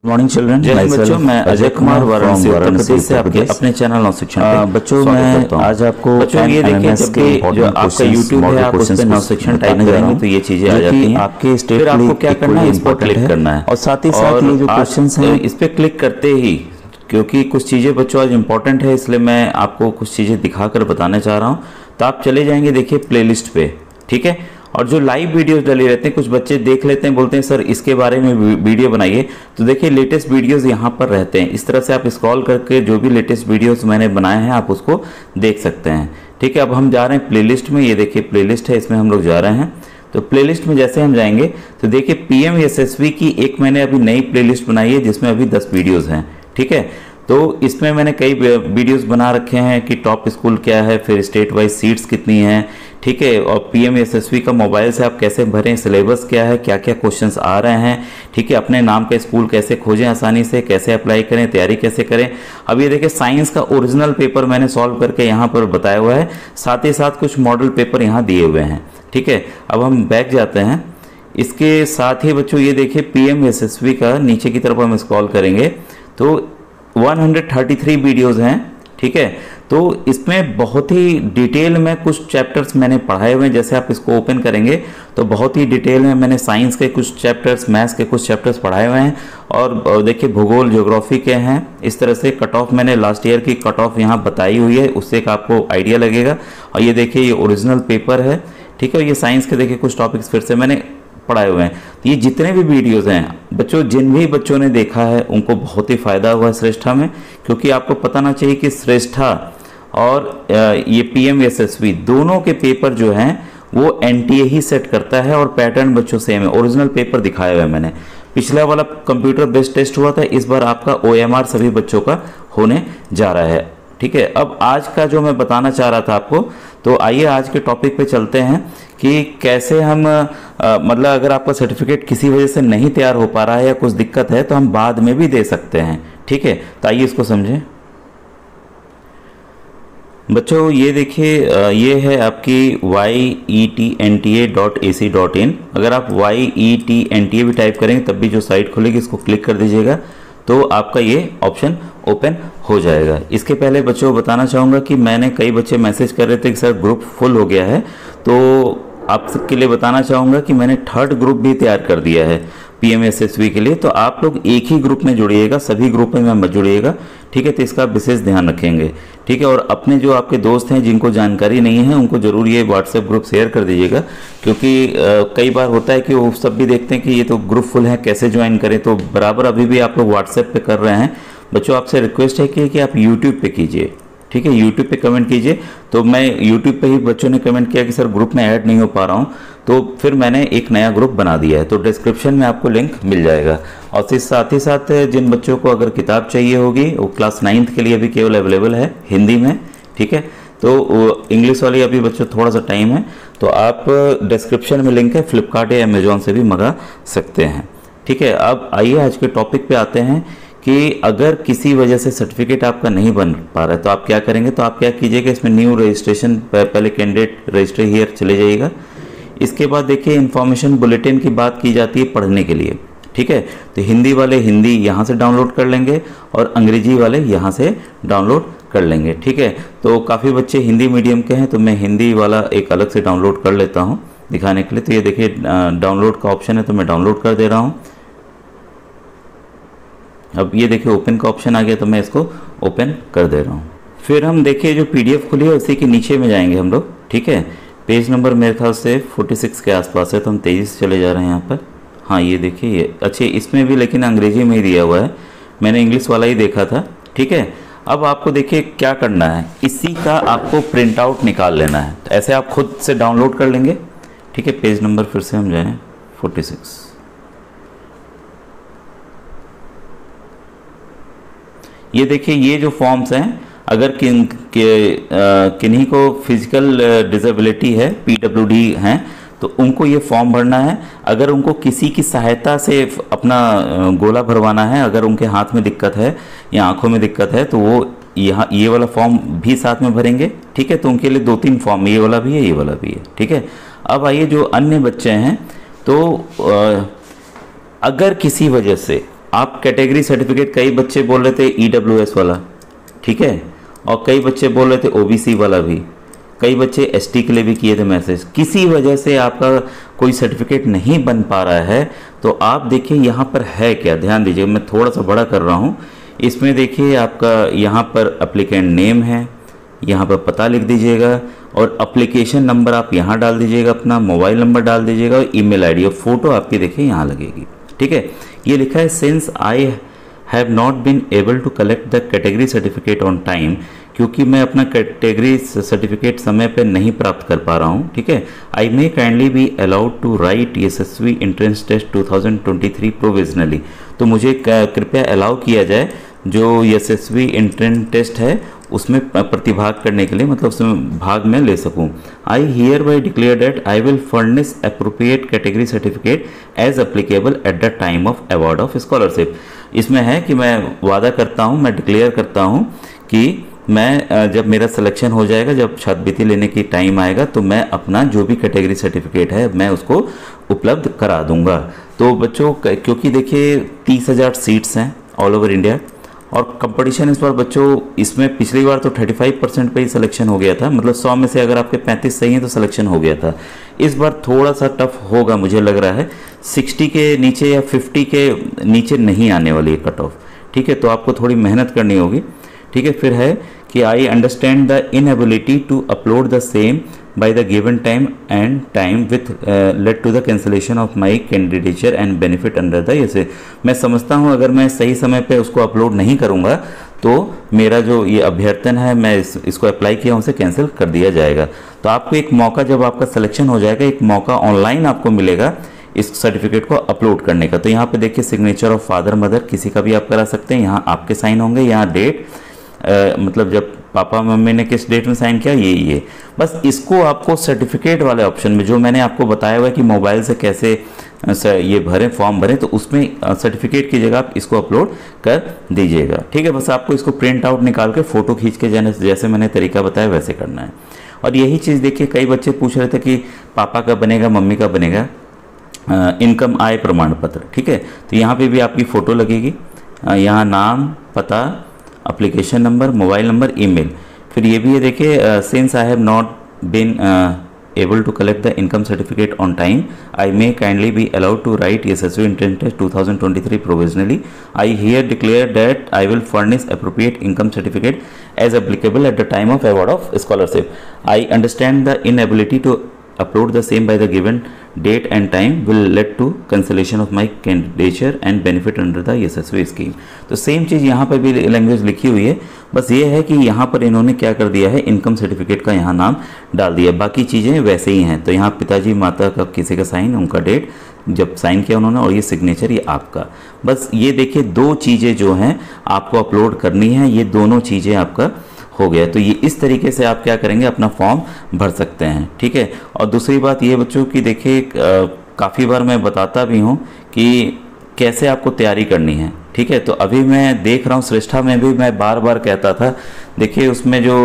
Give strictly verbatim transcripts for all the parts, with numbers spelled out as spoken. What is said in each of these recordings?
Morning children, जय हिंद बच्चों, मैं अजय कुमार वाराणसी उत्तर प्रदेश से आपके अपने चैनल नव शिक्षण पे बच्चों मैं आज आपको बच्चों ये देखिए जब भी जो आपका यूट्यूब है आप उस पे नव शिक्षण टाइप करेंगे तो ये चीजें आ जाती हैं। आपके स्टेट फिर आपको क्या करना है, इस पर क्लिक करना है और साथ ही साथ ये जो क्वेश्चंस हैं इस पे क्लिक करते ही, क्योंकि कुछ चीजें बच्चों आज इंपॉर्टेंट है इसलिए मैं आपको कुछ चीजें दिखाकर बताना चाह रहा हूँ। तो आप चले जाएंगे देखिए प्लेलिस्ट पे, ठीक है। और जो लाइव वीडियोस डले रहते हैं, कुछ बच्चे देख लेते हैं, बोलते हैं सर इसके बारे में वीडियो बनाइए, तो देखिए लेटेस्ट वीडियोस यहाँ पर रहते हैं। इस तरह से आप स्क्रॉल करके जो भी लेटेस्ट वीडियोस मैंने बनाए हैं आप उसको देख सकते हैं, ठीक है। अब हम जा रहे हैं प्लेलिस्ट में, ये देखिए प्लेलिस्ट है, इसमें हम लोग जा रहे हैं। तो प्लेलिस्ट में जैसे हम जाएंगे तो देखिए पीएम एसएसबी की एक मैंने अभी नई प्लेलिस्ट बनाई है जिसमें अभी दस वीडियोज़ हैं, ठीक है। तो इसमें मैंने कई वीडियोस बना रखे हैं कि टॉप स्कूल क्या है, फिर स्टेट वाइज सीट्स कितनी हैं, ठीक है। और पीएम एसएसबी का मोबाइल से आप कैसे भरें, सिलेबस क्या है, क्या क्या क्वेश्चंस आ रहे हैं, ठीक है। अपने नाम का स्कूल कैसे खोजें आसानी से, कैसे अप्लाई करें, तैयारी कैसे करें। अब ये देखिए साइंस का ओरिजिनल पेपर मैंने सॉल्व करके यहाँ पर बताया हुआ है, साथ ही साथ कुछ मॉडल पेपर यहाँ दिए हुए हैं, ठीक है। अब हम बैक जाते हैं। इसके साथ ही बच्चों ये देखिए पीएम एसएसबी का नीचे की तरफ हम स्क्रॉल करेंगे तो एक सौ तैंतीस वीडियोस हैं, ठीक है। तो इसमें बहुत ही डिटेल में कुछ चैप्टर्स मैंने पढ़ाए हुए हैं। जैसे आप इसको ओपन करेंगे तो बहुत ही डिटेल में मैंने साइंस के कुछ चैप्टर्स, मैथ्स के कुछ चैप्टर्स पढ़ाए हुए हैं। और देखिए भूगोल, ज्योग्राफी के हैं। इस तरह से कट ऑफ मैंने लास्ट ईयर की कट ऑफ यहाँ बताई हुई है, उससे एक आपको आइडिया लगेगा। और ये देखिए ये ओरिजिनल पेपर है, ठीक है। ये साइंस के देखिए कुछ टॉपिक्स फिर से मैंने पढ़ाए हुए हैं। तो ये जितने भी वीडियोस हैं बच्चों, जिन भी बच्चों ने देखा है उनको बहुत ही फायदा हुआ है श्रेष्ठा में, क्योंकि आपको पता ना चाहिए कि श्रेष्ठा और ये पीएम एसएसबी दोनों के पेपर जो हैं वो एनटीए ही सेट करता है और पैटर्न बच्चों सेम है। ओरिजिनल पेपर दिखाया हुआ है मैंने। पिछला वाला कंप्यूटर बेस्ड टेस्ट हुआ था, इस बार आपका ओएमआर सभी बच्चों का होने जा रहा है, ठीक है। अब आज का जो मैं बताना चाह रहा था आपको, तो आइए आज के टॉपिक पे चलते हैं कि कैसे हम आ, मतलब अगर आपका सर्टिफिकेट किसी वजह से नहीं तैयार हो पा रहा है या कुछ दिक्कत है तो हम बाद में भी दे सकते हैं, ठीक है। तो आइए इसको समझें बच्चों। ये देखिए ये है आपकी Y E T N T A dot A C dot in. अगर आप Y E T N T A भी टाइप करेंगे तब भी जो साइट खुलेगी इसको क्लिक कर दीजिएगा तो आपका ये ऑप्शन ओपन हो जाएगा। इसके पहले बच्चों बताना चाहूँगा कि मैंने कई बच्चे मैसेज कर रहे थे कि सर ग्रुप फुल हो गया है, तो आप सबके लिए बताना चाहूँगा कि मैंने थर्ड ग्रुप भी तैयार कर दिया है पीएम एसएसबी के लिए। तो आप लोग एक ही ग्रुप में जुड़िएगा, सभी ग्रुप में मत जुड़िएगा, ठीक है। तो इसका विशेष ध्यान रखेंगे, ठीक है। और अपने जो आपके दोस्त हैं जिनको जानकारी नहीं है उनको जरूर ये व्हाट्सएप ग्रुप शेयर कर दीजिएगा, क्योंकि आ, कई बार होता है कि वो सब भी देखते हैं कि ये तो ग्रुप फुल है, कैसे ज्वाइन करें। तो बराबर अभी भी आप लोग व्हाट्सएप पे कर रहे हैं बच्चों। आपसे रिक्वेस्ट है कि, कि आप यूट्यूब पे कीजिए, ठीक है। यूट्यूब पे कमेंट कीजिए। तो मैं यूट्यूब पे ही बच्चों ने कमेंट किया कि सर ग्रुप में ऐड नहीं हो पा रहा हूँ, तो फिर मैंने एक नया ग्रुप बना दिया है। तो डिस्क्रिप्शन में आपको लिंक मिल जाएगा। और फिर साथ ही साथ जिन बच्चों को अगर किताब चाहिए होगी वो क्लास नाइन्थ के लिए भी केवल अवेलेबल है हिंदी में, ठीक है। तो इंग्लिश वाली अभी बच्चों थोड़ा सा टाइम है, तो आप डिस्क्रिप्शन में लिंक है, फ्लिपकार्ट या अमेजोन से भी मंगा सकते हैं, ठीक है। अब आइए आज के टॉपिक पे आते हैं कि अगर किसी वजह से सर्टिफिकेट आपका नहीं बन पा रहा है तो आप क्या करेंगे। तो आप क्या कीजिएगा, इसमें न्यू रजिस्ट्रेशन, पहले कैंडिडेट रजिस्टर हियर चले जाइएगा। इसके बाद देखिए इन्फॉर्मेशन बुलेटिन की बात की जाती है पढ़ने के लिए, ठीक है। तो हिंदी वाले हिंदी यहाँ से डाउनलोड कर लेंगे और अंग्रेजी वाले यहाँ से डाउनलोड कर लेंगे, ठीक है। तो काफ़ी बच्चे हिंदी मीडियम के हैं तो मैं हिंदी वाला एक अलग से डाउनलोड कर लेता हूँ दिखाने के लिए। तो ये देखिए डाउनलोड का ऑप्शन है तो मैं डाउनलोड कर दे रहा हूँ। अब ये देखिए ओपन का ऑप्शन आ गया तो मैं इसको ओपन कर दे रहा हूँ। फिर हम देखिए जो पीडीएफ खुली है उसी के नीचे में जाएंगे हम लोग, ठीक है। पेज नंबर मेरे ख्याल से छियालीस के आसपास है तो हम तेज़ी से चले जा रहे हैं यहाँ पर। हाँ ये देखिए ये अच्छे, इसमें भी लेकिन अंग्रेजी में ही दिया हुआ है, मैंने इंग्लिश वाला ही देखा था, ठीक है। अब आपको देखिए क्या करना है, इसी का आपको प्रिंट आउट निकाल लेना है। तो ऐसे आप खुद से डाउनलोड कर लेंगे, ठीक है। पेज नंबर फिर से हम जाएँ छियालीस। ये देखिए ये जो फॉर्म्स हैं, अगर किन के, किन्हीं को फिजिकल डिसेबिलिटी है, पीडब्ल्यूडी हैं, तो उनको ये फॉर्म भरना है। अगर उनको किसी की सहायता से अपना गोला भरवाना है, अगर उनके हाथ में दिक्कत है या आंखों में दिक्कत है तो वो यहाँ ये वाला फॉर्म भी साथ में भरेंगे, ठीक है। तो उनके लिए दो तीन फॉर्म, ये वाला भी है, ये वाला भी है, ठीक है। अब आइए जो अन्य बच्चे हैं, तो अगर किसी वजह से आप कैटेगरी सर्टिफिकेट, कई बच्चे बोल रहे थे ई डब्ल्यू एस वाला, ठीक है, और कई बच्चे बोल रहे थे ओ बी सी वाला भी, कई बच्चे एस टी के लिए भी किए थे मैसेज। किसी वजह से आपका कोई सर्टिफिकेट नहीं बन पा रहा है तो आप देखिए यहाँ पर है क्या, ध्यान दीजिए, मैं थोड़ा सा बड़ा कर रहा हूँ। इसमें देखिए आपका यहाँ पर एप्लीकेंट नेम है, यहाँ पर पता लिख दीजिएगा और एप्लीकेशन नंबर आप यहाँ डाल दीजिएगा, अपना मोबाइल नंबर डाल दीजिएगा और ईमेल आईडी और फोटो आपकी देखिए यहाँ लगेगी, ठीक है। ये लिखा है since I have not been able to collect the category certificate on time, क्योंकि मैं अपना कैटेगरी सर्टिफिकेट समय पे नहीं प्राप्त कर पा रहा हूँ, ठीक है। I may kindly be allowed to write Yashasvi entrance test two thousand twenty three provisionally, तो मुझे कृपया अलाउ किया जाए जो यशस्वी एंट्रेंस टेस्ट है उसमें प्रतिभाग करने के लिए, मतलब उसमें भाग में ले सकूं। I hereby declare that I will furnish appropriate category certificate as applicable at the time of award of scholarship. इसमें है कि मैं वादा करता हूं, मैं डिक्लेयर करता हूं कि मैं जब मेरा सिलेक्शन हो जाएगा, जब छात्रवृत्ति लेने की टाइम आएगा, तो मैं अपना जो भी कैटेगरी सर्टिफिकेट है मैं उसको उपलब्ध करा दूंगा। तो बच्चों, क्योंकि देखिए तीस हज़ार सीट्स हैं ऑल ओवर इंडिया और कंपटीशन इस बार बच्चों, इसमें पिछली बार तो पैंतीस परसेंट पे ही सिलेक्शन हो गया था, मतलब सौ में से अगर आपके पैंतीस सही हैं तो सिलेक्शन हो गया था। इस बार थोड़ा सा टफ होगा मुझे लग रहा है, साठ के नीचे या पचास के नीचे नहीं आने वाली है कट ऑफ, ठीक है, तो आपको थोड़ी मेहनत करनी होगी, ठीक है। फिर है कि I understand the inability to upload the same by the given time and time with lead to the cancellation of my candidature and benefit under the, ऐसे मैं समझता हूँ अगर मैं सही समय पे उसको अपलोड नहीं करूँगा तो मेरा जो ये अभ्यर्थन है, मैं इस, इसको अप्लाई किया उसे कैंसिल कर दिया जाएगा। तो आपको एक मौका, जब आपका सिलेक्शन हो जाएगा, एक मौका ऑनलाइन आपको मिलेगा इस सर्टिफिकेट को अपलोड करने का। तो यहाँ पे देखिए सिग्नेचर ऑफ फादर मदर किसी का भी आप करा सकते हैं, यहाँ आपके साइन होंगे, यहाँ डेट Uh, मतलब जब पापा मम्मी ने किस डेट में साइन किया, ये ये बस इसको आपको सर्टिफिकेट वाले ऑप्शन में, जो मैंने आपको बताया हुआ है कि मोबाइल से कैसे ये भरें, फॉर्म भरें, तो उसमें सर्टिफिकेट की जगह आप इसको अपलोड कर दीजिएगा, ठीक है। बस आपको इसको प्रिंट आउट निकाल के फ़ोटो खींच के जाने, जैसे मैंने तरीका बताया वैसे करना है। और यही चीज़ देखिए, कई बच्चे पूछ रहे थे कि पापा का बनेगा, मम्मी का बनेगा इनकम आय प्रमाण पत्र, ठीक है। तो यहाँ पर भी आपकी फ़ोटो लगेगी, यहाँ नाम, पता, application number, mobile number, email. फिर ये भी है देखिए, since I have not been able to collect the income certificate on time, I may kindly be allowed to write Yashasvi entrance test two thousand twenty three provisionally. I here declare that I will furnish appropriate income certificate as applicable at the time of award of scholarship. I understand the inability to upload the same by the given date and time will lead to cancellation of my candidature and benefit under the Yashasvi scheme. तो same चीज़ यहाँ पर भी language लिखी हुई है, बस ये है कि यहाँ पर इन्होंने क्या कर दिया है, इनकम सर्टिफिकेट का यहाँ नाम डाल दिया, बाकी चीज़ें वैसे ही हैं। तो यहाँ पिताजी माता का किसी का साइन, उनका डेट जब साइन किया उन्होंने, और ये सिग्नेचर ये आपका। बस ये देखिए दो चीज़ें जो हैं आपको अपलोड करनी है, ये दोनों चीज़ें आपका हो गया। तो ये इस तरीके से आप क्या करेंगे, अपना फॉर्म भर सकते हैं, ठीक है। और दूसरी बात ये बच्चों की देखिए, काफ़ी बार मैं बताता भी हूँ कि कैसे आपको तैयारी करनी है, ठीक है। तो अभी मैं देख रहा हूँ श्रेष्ठा में भी मैं बार बार कहता था, देखिए उसमें जो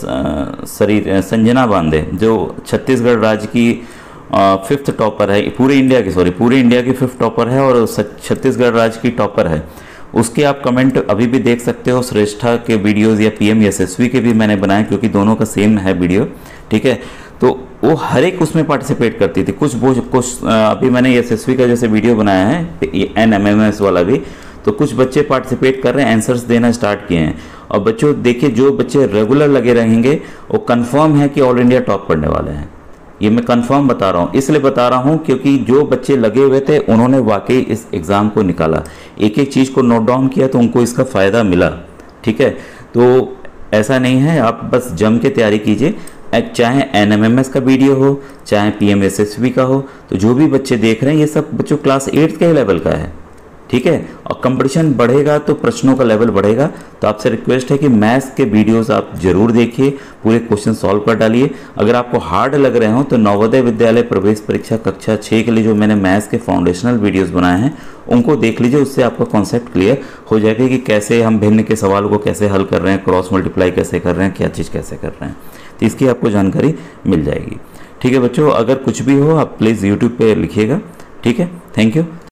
शरीर संजना बांदे जो छत्तीसगढ़ राज्य की फिफ्थ टॉपर है, पूरे इंडिया की सॉरी पूरे इंडिया की फिफ्थ टॉपर है और छत्तीसगढ़ राज्य की टॉपर है, उसके आप कमेंट अभी भी देख सकते हो। श्रेष्ठा के वीडियोस या पीएम यशस्वी के भी मैंने बनाए, क्योंकि दोनों का सेम है वीडियो, ठीक है। तो वो हर एक उसमें पार्टिसिपेट करती थी, कुछ वो कुछ अभी मैंने यशस्वी का जैसे वीडियो बनाया है एन एम एम एस वाला भी, तो कुछ बच्चे पार्टिसिपेट कर रहे हैं, आंसर्स देना स्टार्ट किए हैं। और बच्चों देखिए, जो बच्चे रेगुलर लगे रहेंगे वो कन्फर्म है कि ऑल इंडिया टॉप करने वाले हैं। ये मैं कंफर्म बता रहा हूँ, इसलिए बता रहा हूँ क्योंकि जो बच्चे लगे हुए थे उन्होंने वाकई इस एग्ज़ाम को निकाला, एक एक चीज़ को नोट डाउन किया, तो उनको इसका फ़ायदा मिला, ठीक है। तो ऐसा नहीं है, आप बस जम के तैयारी कीजिए, चाहे एन एम एम एस का वीडियो हो, चाहे P M S S B का हो। तो जो भी बच्चे देख रहे हैं ये सब बच्चों क्लास एट्थ के लेवल का है, ठीक है। और कंपटीशन बढ़ेगा तो प्रश्नों का लेवल बढ़ेगा। तो आपसे रिक्वेस्ट है कि मैथ्स के वीडियोस आप जरूर देखिए, पूरे क्वेश्चन सॉल्व कर डालिए। अगर आपको हार्ड लग रहे हो तो नवोदय विद्यालय प्रवेश परीक्षा कक्षा छः के लिए जो मैंने मैथ्स के फाउंडेशनल वीडियोस बनाए हैं उनको देख लीजिए, उससे आपका कॉन्सेप्ट क्लियर हो जाएगा कि कैसे हम भिन्न के सवालों को कैसे हल कर रहे हैं, क्रॉस मल्टीप्लाई कैसे कर रहे हैं, क्या चीज़ कैसे कर रहे हैं, तो इसकी आपको जानकारी मिल जाएगी, ठीक है बच्चों। अगर कुछ भी हो आप प्लीज़ यूट्यूब पर लिखिएगा, ठीक है। Thank you.